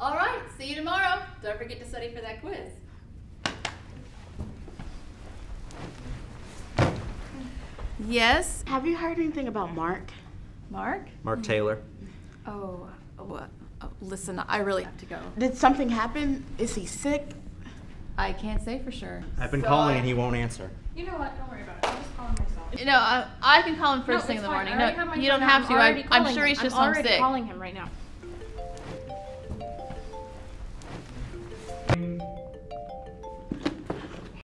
All right, see you tomorrow. Don't forget to study for that quiz. Yes? Have you heard anything about Mark? Mark? Mark Taylor. Oh, what? Oh, listen, I really have to go. Did something happen? Is he sick? I can't say for sure. I've been calling and he won't answer. You know what? Don't worry about it. I'll just call him myself. You know, I can call him first thing in the morning. No, you don't have to. I'm sure he's just home sick. I'm already calling him right now.